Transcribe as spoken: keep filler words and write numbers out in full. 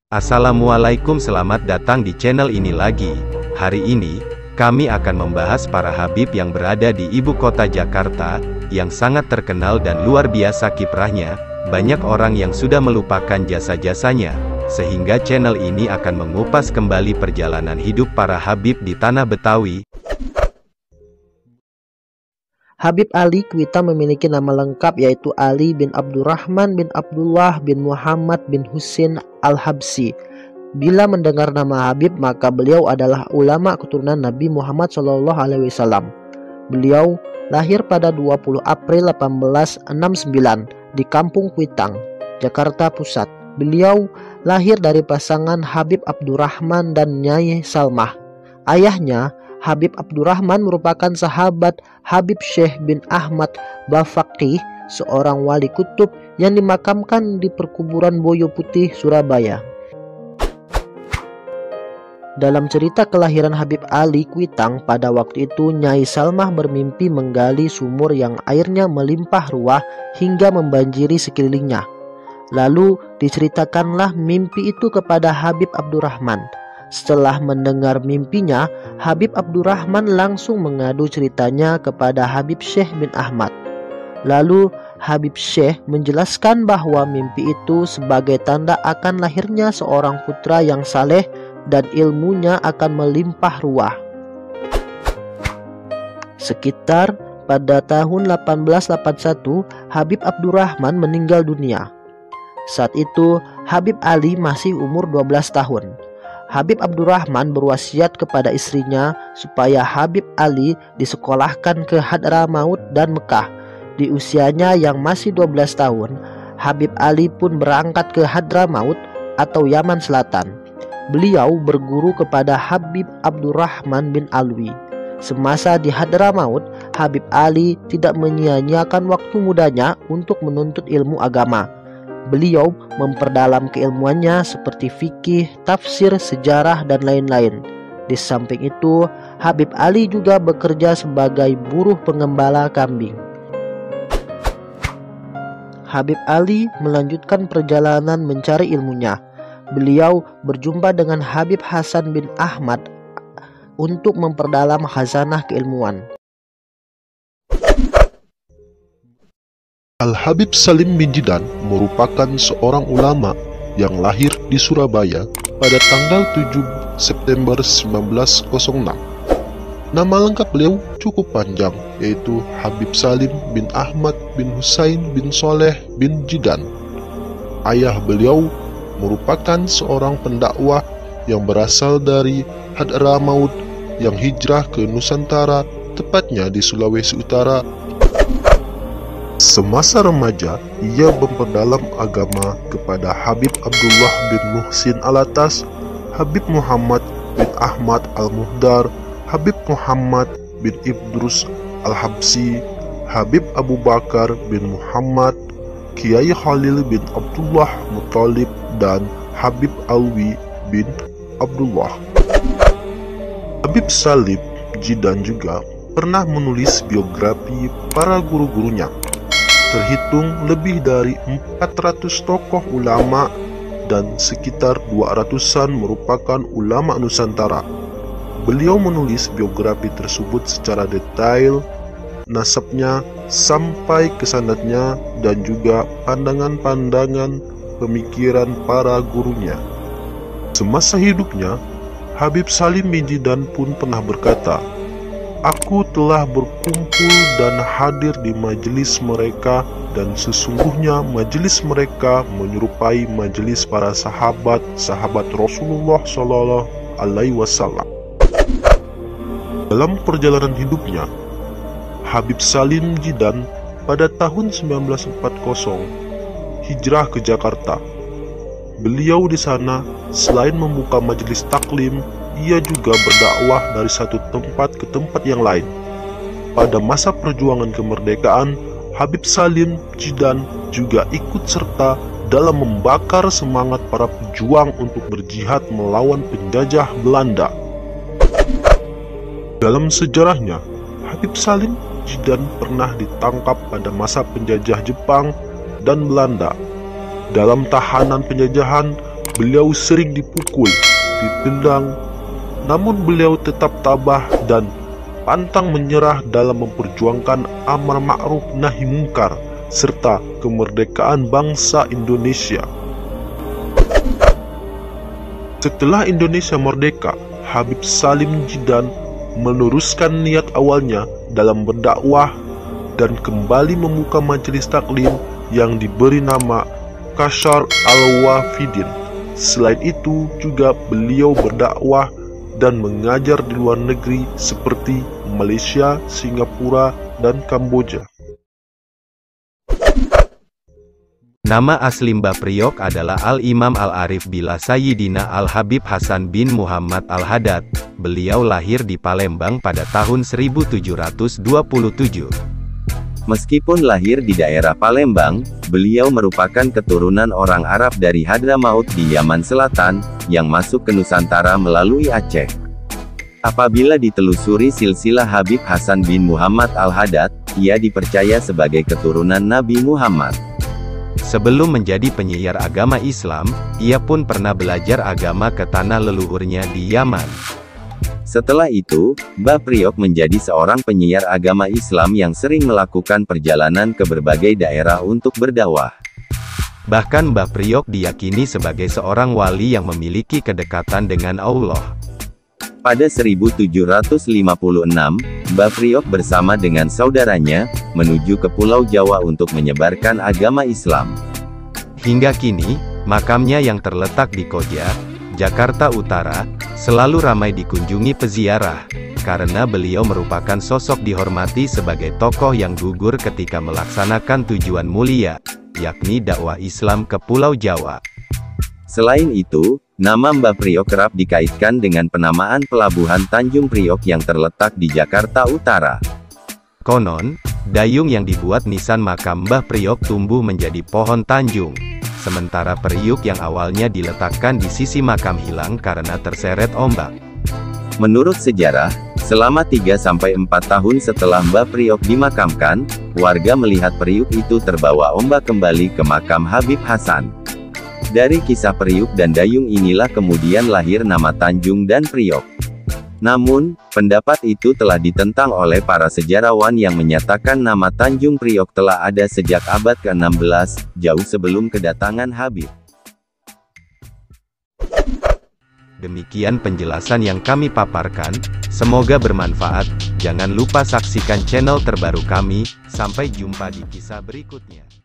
Assalamualaikum, selamat datang di channel ini lagi. Hari ini, kami akan membahas para habib yang berada di ibu kota Jakarta, yang sangat terkenal dan luar biasa kiprahnya. Banyak orang yang sudah melupakan jasa-jasanya, sehingga channel ini akan mengupas kembali perjalanan hidup para habib di tanah Betawi. Habib Ali Kuita memiliki nama lengkap yaitu Ali bin Abdurrahman bin Abdullah bin Muhammad bin Husin Al-Habsyi. Bila mendengar nama Habib, maka beliau adalah ulama keturunan Nabi Muhammad shallallahu alaihi wasallam. Beliau lahir pada dua puluh April delapan belas enam puluh sembilan di Kampung Kuitang, Jakarta Pusat. Beliau lahir dari pasangan Habib Abdurrahman dan Nyai Salmah. Ayahnya Habib Abdurrahman merupakan sahabat Habib Syekh bin Ahmad Bafaqih, seorang wali kutub yang dimakamkan di perkuburan Boyo Putih, Surabaya. Dalam cerita kelahiran Habib Ali Kuitang, pada waktu itu Nyai Salmah bermimpi menggali sumur yang airnya melimpah ruah hingga membanjiri sekelilingnya. Lalu diceritakanlah mimpi itu kepada Habib Abdurrahman. Setelah mendengar mimpinya, Habib Abdurrahman langsung mengadu ceritanya kepada Habib Syekh bin Ahmad. Lalu Habib Syekh menjelaskan bahwa mimpi itu sebagai tanda akan lahirnya seorang putra yang saleh dan ilmunya akan melimpah ruah. Sekitar pada tahun delapan belas delapan puluh satu, Habib Abdurrahman meninggal dunia. Saat itu Habib Ali masih umur dua belas tahun. Habib Abdurrahman berwasiat kepada istrinya supaya Habib Ali disekolahkan ke Hadramaut dan Mekah. Di usianya yang masih dua belas tahun, Habib Ali pun berangkat ke Hadramaut atau Yaman Selatan. Beliau berguru kepada Habib Abdurrahman bin Alwi. Semasa di Hadramaut, Habib Ali tidak menyia-nyiakan waktu mudanya untuk menuntut ilmu agama. Beliau memperdalam keilmuannya seperti fikih, tafsir, sejarah, dan lain-lain. Di samping itu, Habib Ali juga bekerja sebagai buruh pengembala kambing. Habib Ali melanjutkan perjalanan mencari ilmunya. Beliau berjumpa dengan Habib Hasan bin Ahmad untuk memperdalam khazanah keilmuan. Al-Habib Salim bin Jidan merupakan seorang ulama yang lahir di Surabaya pada tanggal tujuh September seribu sembilan ratus enam. Nama lengkap beliau cukup panjang, yaitu Habib Salim bin Ahmad bin Husain bin Soleh bin Jidan. Ayah beliau merupakan seorang pendakwah yang berasal dari Hadramaut yang hijrah ke Nusantara, tepatnya di Sulawesi Utara. Semasa remaja, ia memperdalam agama kepada Habib Abdullah bin Muhsin Alatas, Habib Muhammad bin Ahmad Al-Muhdar, Habib Muhammad bin Idrus Al-Habsyi, Habib Abu Bakar bin Muhammad, Kiai Khalil bin Abdullah Muttalib, dan Habib Alwi bin Abdullah. Habib Salim Jidan juga pernah menulis biografi para guru-gurunya. Terhitung lebih dari empat ratus tokoh ulama dan sekitar dua ratusan merupakan ulama Nusantara. Beliau menulis biografi tersebut secara detail, nasabnya sampai ke sanadnya, dan juga pandangan-pandangan pemikiran para gurunya. Semasa hidupnya, Habib Salim bin Jidan pun pernah berkata, "Aku telah berkumpul dan hadir di majelis mereka, dan sesungguhnya majelis mereka menyerupai majelis para sahabat-sahabat Rasulullah Shallallahu Alaihi Wasallam." Dalam perjalanan hidupnya, Habib Salim Jidan pada tahun seribu sembilan ratus empat puluh hijrah ke Jakarta. Beliau di sana selain membuka majelis taklim, ia juga berdakwah dari satu tempat ke tempat yang lain. Pada masa perjuangan kemerdekaan, Habib Salim Jidan juga ikut serta dalam membakar semangat para pejuang untuk berjihad melawan penjajah Belanda. Dalam sejarahnya, Habib Salim Jidan pernah ditangkap pada masa penjajah Jepang dan Belanda. Dalam tahanan penjajahan, beliau sering dipukul, ditendang, namun beliau tetap tabah dan pantang menyerah dalam memperjuangkan amar ma'ruf nahi mungkar serta kemerdekaan bangsa Indonesia. Setelah Indonesia merdeka, Habib Salim Jidan meneruskan niat awalnya dalam berdakwah dan kembali membuka majelis taklim yang diberi nama Kasyar Al-Wafidin. Selain itu juga beliau berdakwah dan mengajar di luar negeri seperti Malaysia, Singapura, dan Kamboja. Nama asli Mbah Priok adalah Al-Imam Al-Arif Billah Sayyidina Al-Habib Hasan bin Muhammad Al-Haddad. Beliau lahir di Palembang pada tahun seribu tujuh ratus dua puluh tujuh. Meskipun lahir di daerah Palembang, beliau merupakan keturunan orang Arab dari Hadramaut di Yaman Selatan, yang masuk ke Nusantara melalui Aceh. Apabila ditelusuri silsilah Habib Hasan bin Muhammad Al-Haddad, ia dipercaya sebagai keturunan Nabi Muhammad. Sebelum menjadi penyiar agama Islam, ia pun pernah belajar agama ke tanah leluhurnya di Yaman. Setelah itu, Mbah Priok menjadi seorang penyiar agama Islam yang sering melakukan perjalanan ke berbagai daerah untuk berdakwah. Bahkan Mbah Priok diyakini sebagai seorang wali yang memiliki kedekatan dengan Allah. Pada seribu tujuh ratus lima puluh enam, Mbah Priok bersama dengan saudaranya, menuju ke Pulau Jawa untuk menyebarkan agama Islam. Hingga kini, makamnya yang terletak di Koja, Jakarta Utara, selalu ramai dikunjungi peziarah, karena beliau merupakan sosok dihormati sebagai tokoh yang gugur ketika melaksanakan tujuan mulia, yakni dakwah Islam ke Pulau Jawa. Selain itu, nama Mbah Priok kerap dikaitkan dengan penamaan Pelabuhan Tanjung Priok yang terletak di Jakarta Utara. Konon, dayung yang dibuat nisan makam Mbah Priok tumbuh menjadi pohon tanjung, sementara periuk yang awalnya diletakkan di sisi makam hilang karena terseret ombak. Menurut sejarah, selama tiga sampai empat tahun setelah Mbah Priok dimakamkan, warga melihat periuk itu terbawa ombak kembali ke makam Habib Hasan. Dari kisah periuk dan dayung inilah kemudian lahir nama Tanjung dan Priok. Namun, pendapat itu telah ditentang oleh para sejarawan yang menyatakan nama Tanjung Priok telah ada sejak abad ke enam belas, jauh sebelum kedatangan Habib. Demikian penjelasan yang kami paparkan, semoga bermanfaat. Jangan lupa saksikan channel terbaru kami, sampai jumpa di kisah berikutnya.